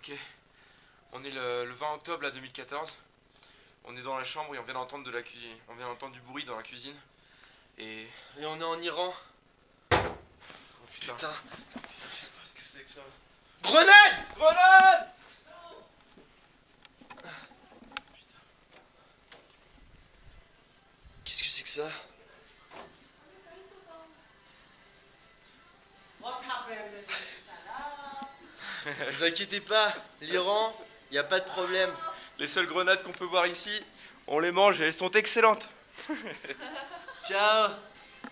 Ok. On est le 20 octobre là, 2014. On est dans la chambre et on vient d'entendre on vient d'entendre du bruit dans la cuisine. Et on est en Iran. Oh putain. Putain, je sais pas ce que c'est que ça. Grenade! Grenade! Qu'est-ce que c'est que ça? Vous inquiétez pas, l'Iran, y a pas de problème. Les seules grenades qu'on peut voir ici, on les mange et elles sont excellentes. Ciao.